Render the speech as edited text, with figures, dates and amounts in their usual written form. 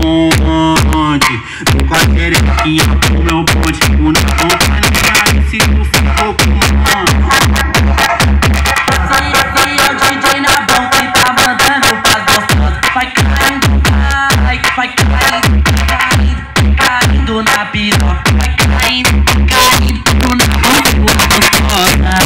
bonde. Tô com a xerequinha pro meu bonde. O Napão tá ligado se tu ficou com mão. Esse é o DJ Nabão que tá mandando pras gostosas. Vai caindo, vai caindo na piroca. Vai caindo no Nabão gostosa.